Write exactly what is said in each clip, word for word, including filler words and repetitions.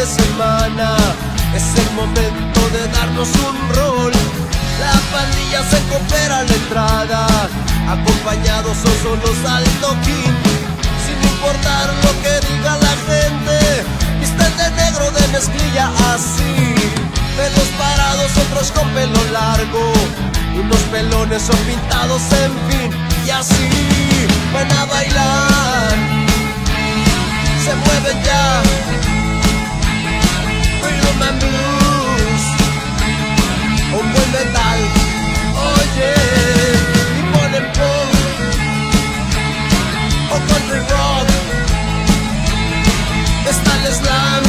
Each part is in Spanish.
semana. Es el momento de darnos un rol. La pandilla se coopera a la entrada, acompañados o solos al toquín. Sin importar lo que diga la gente, visten de negro de mezclilla así. Pelos parados, otros con pelo largo, unos pelones o pintados, en fin. Y así van a bailar, se mueven ya, rhythm and blues, un buen metal, oye, y ponen pop o country rock. Está el slam,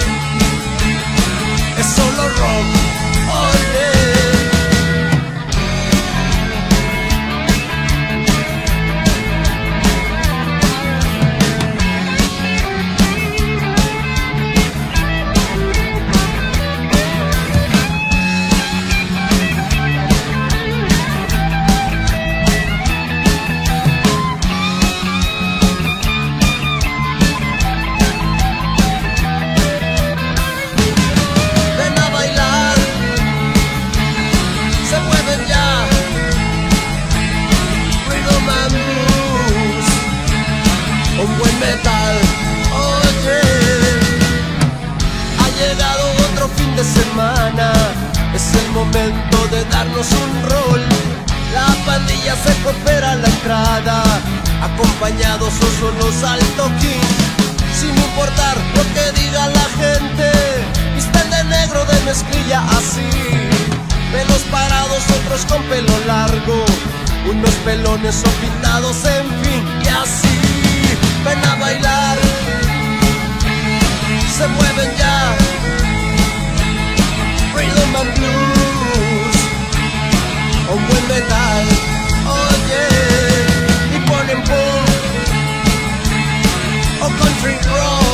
es solo rock, oye. Metal, oye, ha llegado otro fin de semana. Es el momento de darnos un rol. La pandilla se coopera a la entrada, acompañados o solos al toquín. Sin importar lo que diga la gente, visten de negro de mezclilla así. Pelos parados, otros con pelo largo, unos pelones o pintados, en fin. Y así ven a bailar, se mueven ya, rhythm and blues, un buen metal, oye, y ponen pop o country rock.